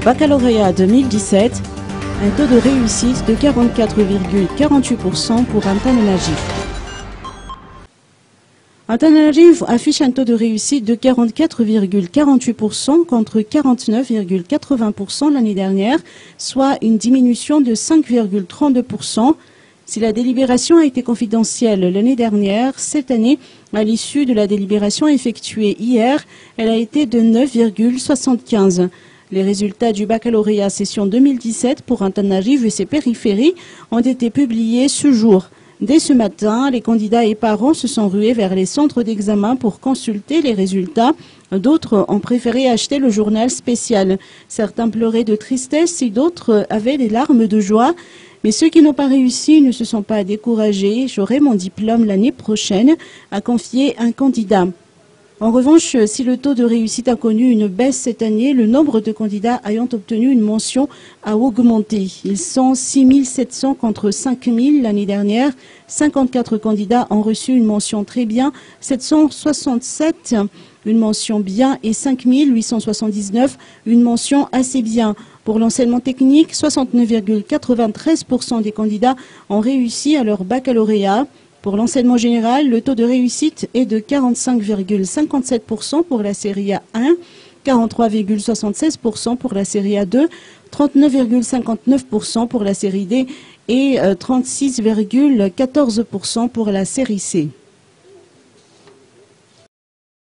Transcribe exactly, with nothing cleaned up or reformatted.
baccalauréat deux mille dix-sept, un taux de réussite de quarante-quatre virgule quarante-huit pour cent pour Antan Najif. Antan Najif affiche un taux de réussite de quarante-quatre virgule quarante-huit pour cent contre quarante-neuf virgule quatre-vingts pour cent l'année dernière, soit une diminution de cinq virgule trente-deux pour cent. Si la délibération a été confidentielle l'année dernière, cette année, à l'issue de la délibération effectuée hier, elle a été de neuf virgule soixante-quinze. Les résultats du baccalauréat session deux mille dix-sept pour Antan Najif et ses périphéries ont été publiés ce jour. Dès ce matin, les candidats et parents se sont rués vers les centres d'examen pour consulter les résultats. D'autres ont préféré acheter le journal spécial. Certains pleuraient de tristesse et d'autres avaient des larmes de joie. Mais ceux qui n'ont pas réussi ne se sont pas découragés. J'aurai mon diplôme l'année prochaine, a confié un candidat. En revanche, si le taux de réussite a connu une baisse cette année, le nombre de candidats ayant obtenu une mention a augmenté. Ils sont six mille sept cents contre cinq mille l'année dernière. cinquante-quatre candidats ont reçu une mention très bien, sept cent soixante-sept une mention bien et cinq mille huit cent soixante-dix-neuf une mention assez bien. Pour l'enseignement technique, soixante-neuf virgule quatre-vingt-treize pour cent des candidats ont réussi à leur baccalauréat. Pour l'enseignement général, le taux de réussite est de quarante-cinq virgule cinquante-sept pour cent pour la série A un, quarante-trois virgule soixante-seize pour cent pour la série A deux, trente-neuf virgule cinquante-neuf pour cent pour la série D et trente-six virgule quatorze pour cent pour la série C.